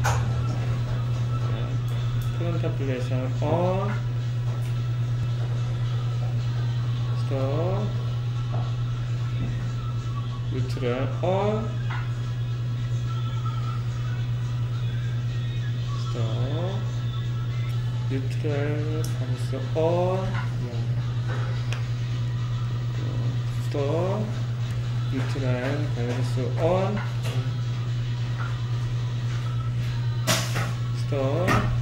컨템플레이션 on, stop, 뉴트럴 on, stop, 뉴트럴 바로스 on, stop, 뉴트럴 바로스 on, stop,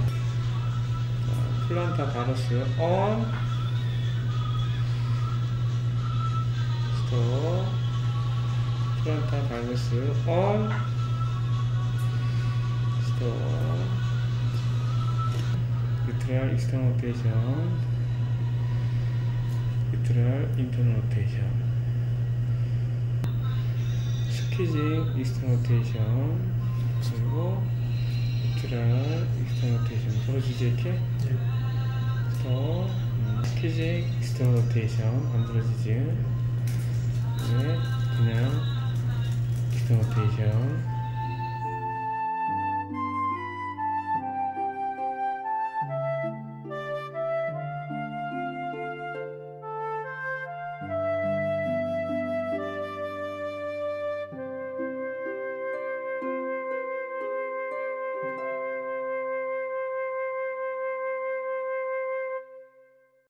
플란타 바로스 on, stop, 플란타 바로스 on, stop, 뉴트럴 익스터널 로테이션, 뉴트럴 인터널 로테이션, 스퀴징 익스터널 로테이션, 그리고 뉴트럴 익스터널 로테이션 부러지지 이렇게? 네. 스퀴징 익스터널 로테이션 안 부러지지? 네, 그냥 익스터널 로테이션